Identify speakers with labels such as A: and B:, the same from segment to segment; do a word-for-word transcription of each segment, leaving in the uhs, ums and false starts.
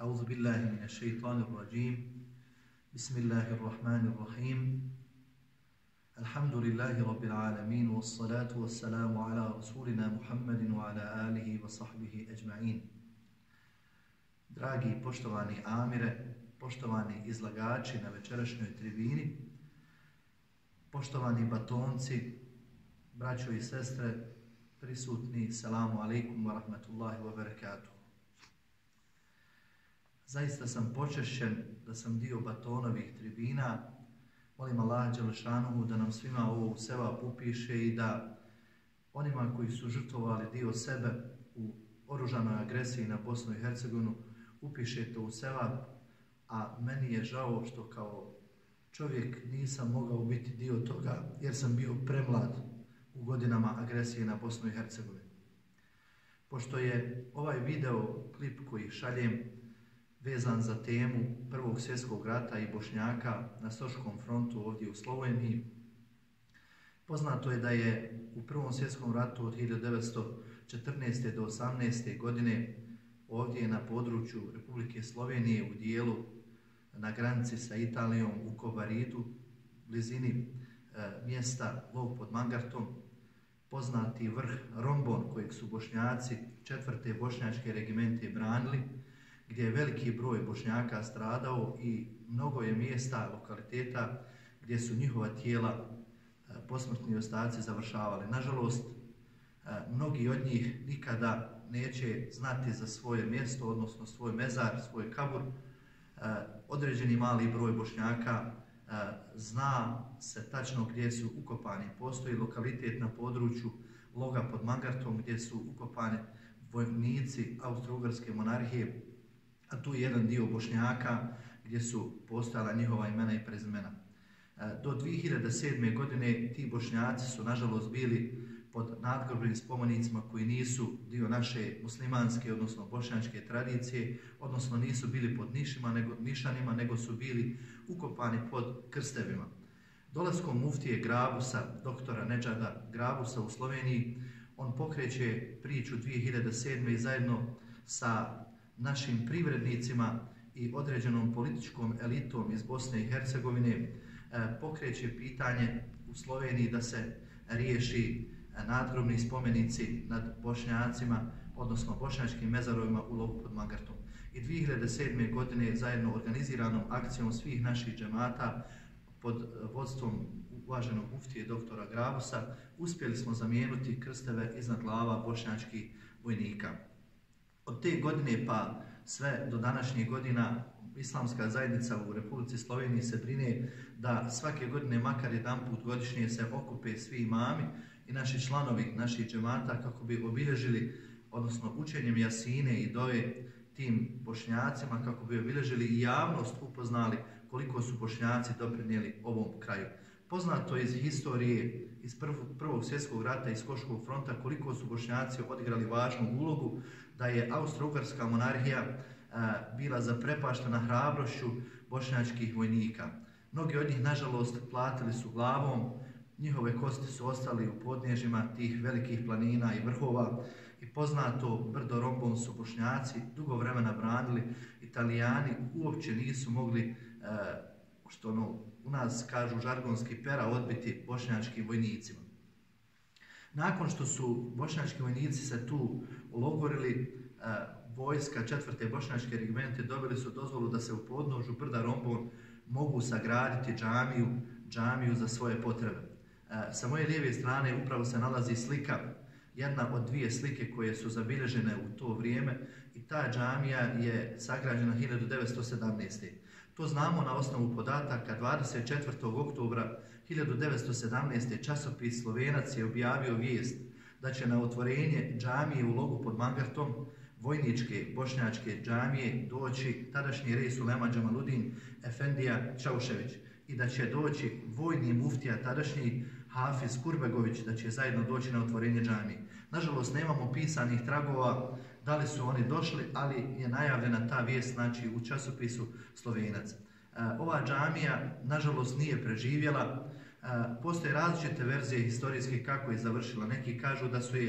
A: أعوذ بالله من الشيطان الرجيم بسم الله الرحمن الرحيم الحمد لله رب العالمين والصلاة والسلام على رسولنا محمد وعلى آله وصحبه أجمعين. Dragi poštovani Amire, poštovani izlagači na večerašnjoj tribini, poštovani batonci, braćo i sestre, prisutni, selamu alaikum wa rahmatullahi wa barakatuh. Zaista sam počešćen da sam dio batonovih tribina. Molim Allah Đelešanuhu da nam svima ovo u sevap upiše i da onima koji su žrtvovali dio sebe u oružanoj agresiji na Bosnu i Hercegovinu upiše to u sevap, a meni je žao što kao čovjek nisam mogao biti dio toga jer sam bio premlad u godinama agresije na Bosnu i Hercegovinu. Pošto je ovaj video klip koji šaljem vezan za temu Prvog svjetskog rata i Bošnjaka na Soškom frontu ovdje u Sloveniji, poznato je da je u Prvom svjetskom ratu od hiljadu devetsto četrnaeste. do osamnaeste. godine ovdje na području Republike Slovenije u dijelu na granici sa Italijom u Kobaridu, blizini e, mjesta Log pod Mangartom, poznati vrh Rombon kojeg su Bošnjaci četvrte bošnjačke regimente branili, gdje je veliki broj Bošnjaka stradao i mnogo je mjesta, lokaliteta gdje su njihova tijela, posmrtni ostaci, završavali. Nažalost, mnogi od njih nikada neće znati za svoje mjesto, odnosno svoj mezar, svoj kabur. Određeni mali broj Bošnjaka zna se tačno gdje su ukopani. Postoji lokalitet na području Loga pod Mangartom gdje su ukopani vojnici Austro-Ugarske monarhije, a tu je jedan dio Bošnjaka gdje su postojala njihova imena i prezimena. Do dvije hiljade sedme. godine ti Bošnjaci su nažalost bili pod nadgrobnim spomenicima koji nisu dio naše muslimanske, odnosno bošnjačke tradicije, odnosno nisu bili pod nišima, nego, nišanima, nego su bili ukopani pod krstevima. Dolaskom muftije Grabusa, doktora Nedžada Grabusa u Sloveniji, on pokreće priču dvije hiljade sedme. i zajedno sa našim privrednicima i određenom političkom elitom iz Bosne i Hercegovine pokreće pitanje u Sloveniji da se riješi nadgrobni spomenici nad Bošnjacima, odnosno bošnjačkim mezarovima u Logu pod Mangartom. I dvije hiljade sedme. godine zajedno organiziranom akcijom svih naših džemata pod vodstvom uvaženog muftije doktora Grabusa uspjeli smo zamijenuti krsteve iznad glava bošnjačkih vojnika. Od te godine pa sve do današnjih godina islamska zajednica u Republici Sloveniji se brine da svake godine makar jedanput godišnje se okupe svi imami i naši članovi naših džemata kako bi obilježili, odnosno učenjem Jasine i dove tim Bošnjacima, kako bi obilježili i javnost upoznali koliko su Bošnjaci doprinijeli ovom kraju. Poznato je iz historije iz Prvog svjetskog rata i Soškog fronta koliko su Bošnjaci odigrali važnu ulogu, da je Austro-Ugarska monarhija a, bila zaprepaštena hrabrošću bošnjačkih vojnika. Mnogi od njih, nažalost, platili su glavom, njihove kosti su ostali u podnježima tih velikih planina i vrhova i poznato brdo Rombon su Bošnjaci dugo vremena branili. Italijani uopće nisu mogli, a, što ono, u nas kažu žargonski, pera odbiti bošnjačkim vojnicima. Nakon što su bošnjački vojnici se tu ulogorili, vojska četvrte bošnjačke regimente dobili su dozvolu da se u podnožju brda Rombon mogu sagraditi džamiju, džamiju za svoje potrebe. Sa moje lijeve strane upravo se nalazi slika, jedna od dvije slike koje su zabilježene u to vrijeme, i ta džamija je sagrađena hiljadu devetsto sedamnaeste. To znamo na osnovu podataka. Dvadeset četvrtog oktobra hiljadu devetsto sedamnaeste. časopis Slovenac je objavio vijest da će na otvorenje džamije u Logu pod Mangartom, vojničke bošnjačke džamije, doći tadašnji rej Sulejman Džamaludin Efendija Čaušević i da će doći vojni muftija tadašnji Hafiz Kurbegović, da će zajedno doći na otvorenje džamije. Nažalost, nemamo pisanih tragova da li su oni došli, ali je najavljena ta vijest, znači, u časopisu Slovenac. Ova džamija, nažalost, nije preživjela. Postoje različite verzije historijske kako je završila. Neki kažu da su je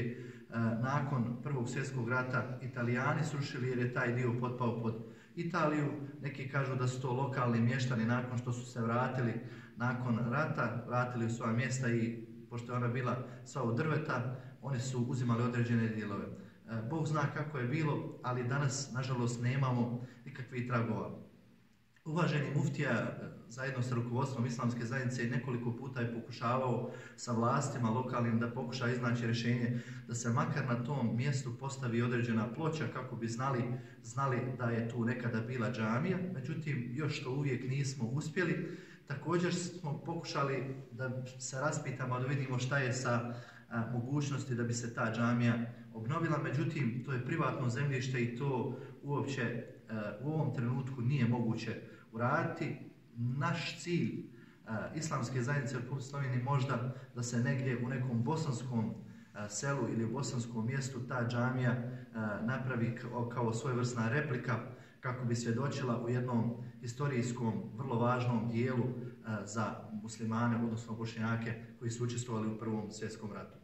A: nakon Prvog svjetskog rata Italijani srušili jer je taj dio potpao pod Italiju. Neki kažu da su to lokalni mještani nakon što su se vratili nakon rata, vratili u svoja mjesta i pošto je ona bila sva od drveta, oni su uzimali određene dijelove. Bog zna kako je bilo, ali danas nažalost nemamo nikakvih tragova. Uvaženi muftija zajedno sa rukovodstvom islamske zajednice nekoliko puta je pokušavao sa vlastima lokalnim da pokuša iznaći rješenje da se makar na tom mjestu postavi određena ploča kako bi znali, znali da je tu nekada bila džamija. Međutim, još to uvijek nismo uspjeli. Također smo pokušali da se raspitamo, da vidimo šta je sa a, mogućnosti da bi se ta džamija obnovila. Međutim, to je privatno zemljište i to uopće a, u ovom trenutku nije moguće uraditi. Naš cilj a, islamske zajednice u Republici Sloveniji možda da se negdje u nekom bosanskom a, selu ili u bosanskom mjestu ta džamija a, napravi kao, kao svojevrsna replika kako bi svjedočila u jednom historijskom, vrlo važnom dijelu a, za muslimane, odnosno Bošnjake koji su učestvovali u Prvom svjetskom ratu.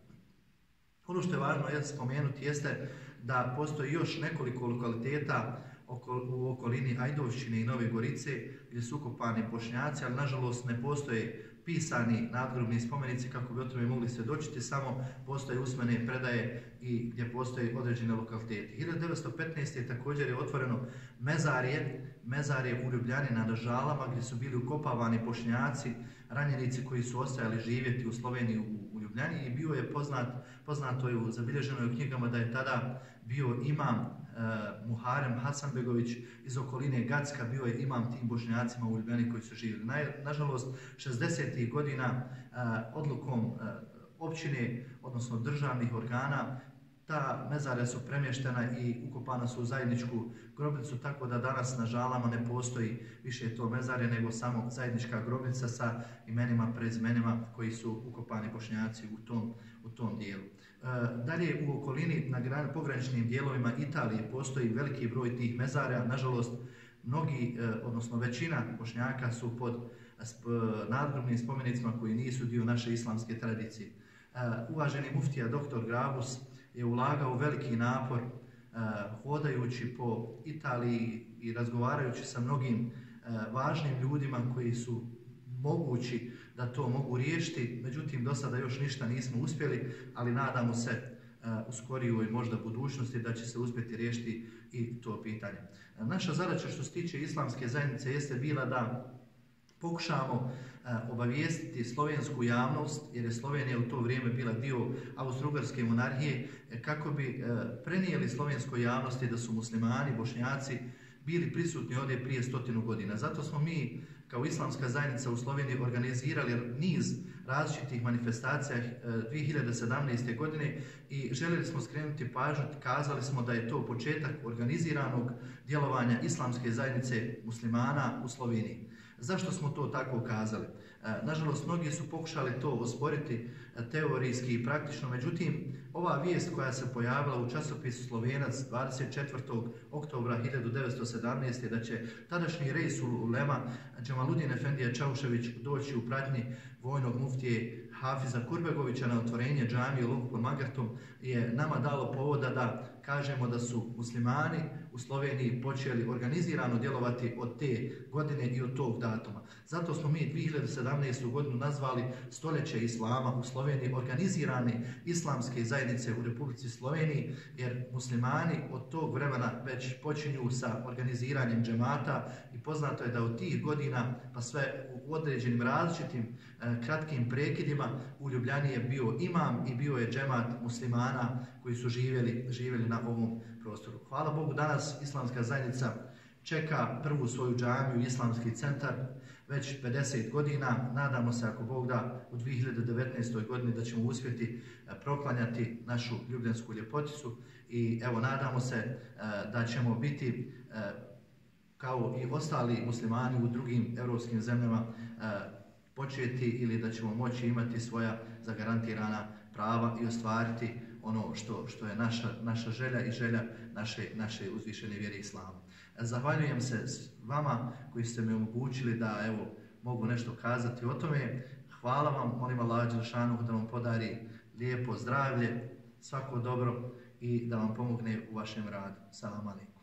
A: Ono što je važno je spomenuti jeste da postoji još nekoliko lokaliteta u okolini Ajdovšćine i Nove Gorice gdje su ukopani Bošnjaci, ali nažalost ne postoje pisani nadgrobni spomenici kako bi o tome mogli svjedočiti, samo postoje usmene predaje i gdje postoje određene lokaliteti. hiljadu devetsto petnaeste. također je otvoreno mezarje, mezarje u Ljubljani na Držalama gdje su bili ukopavani Bošnjaci, ranjenici koji su ostajali živjeti u Sloveniji u, u Ljubljani i bio je poznat, poznato je u zabilježenoj knjigama da je tada bio imam Uh, Muharem Hasanbegović iz okoline Gacka, bio je imam tim Bošnjacima u Ljubljani koji su živjeli. Na, nažalost, šezdesetih godina uh, odlukom uh, općine, odnosno državnih organa, ta mezarja su premještena i ukopana su u zajedničku grobnicu, tako da danas na Žalama ne postoji više to mezarje, nego samo zajednička grobnica sa imenima, prezimenima koji su ukopani Bošnjaci u tom, u tom dijelu. E, dalje u okolini na gran, pograničnim dijelovima Italije postoji veliki broj tih mezarja. Nažalost, mnogi, e, odnosno većina Bošnjaka su pod sp, nadgrobnim spomenicima koji nisu dio naše islamske tradicije. E, uvaženi muftija doktor Grabus je ulagao veliki napor e, hodajući po Italiji i razgovarajući sa mnogim e, važnim ljudima koji su mogući da to mogu riješiti. Međutim, do sada još ništa nismo uspjeli, ali nadamo se uh, u skorijoj možda budućnosti da će se uspjeti riješiti i to pitanje. Uh, naša zadaća što se tiče islamske zajednice jeste bila da pokušamo uh, obavijestiti slovensku javnost, jer je Slovenija u to vrijeme bila dio Austro-Ugarske monarhije, kako bi uh, prenijeli slovenskoj javnosti da su muslimani, Bošnjaci bili prisutni ovdje prije stotinu godina. Zato smo mi kao islamska zajednica u Sloveniji organizirali niz različitih manifestacija dvije hiljade sedamnaeste. godine i željeli smo skrenuti pažnju, kazali smo da je to početak organiziranog djelovanja islamske zajednice muslimana u Sloveniji. Zašto smo to tako kazali? Nažalost, mnogi su pokušali to osporiti teorijski i praktično, međutim, ova vijest koja se pojavila u časopisu Slovenac dvadeset četvrtog oktobra hiljadu devetsto sedamnaeste. da će tadašnji rejs ulema Džemaludin Efendija Čaušević doći u pratnji vojnog muftije Hafiza Kurbegovića na otvorenje džamije u Luku pod Magartom je nama dalo povoda da kažemo da su muslimani u Sloveniji počeli organizirano djelovati od te godine i od tog datuma. Zato smo mi dvije hiljade sedamnaestu. godinu nazvali stoljeće Islama u Sloveniji, organizirane islamske zajednice u Republici Sloveniji, jer muslimani od tog vremena već počinju sa organiziranjem džemata i poznato je da od tih godina pa sve u određenim različitim e, kratkim prekidima u Ljubljani je bio imam i bio je džemat muslimana koji su živjeli, živjeli na ovom prostoru. Hvala Bogu, danas islamska zajednica čeka prvu svoju džamiju, islamski centar, već pedeset godina. Nadamo se, ako Bog da, u dvije hiljade devetnaestoj. godini da ćemo uspjeti proklanjati našu ljubljansku ljepoticu i evo, nadamo se da ćemo biti kao i ostali muslimani u drugim europskim zemljama početi ili da ćemo moći imati svoja zagarantirana prava i ostvariti ono što, što je naša, naša želja i želja naše, naše uzvišene vjere islama. Zahvaljujem se vama koji ste mi omogućili da evo mogu nešto kazati o tome. Hvala vam, molim Allaha dželešanohu da vam podari lijepo zdravlje svako dobro i da vam pomogne u vašem radu. Salam alejkum.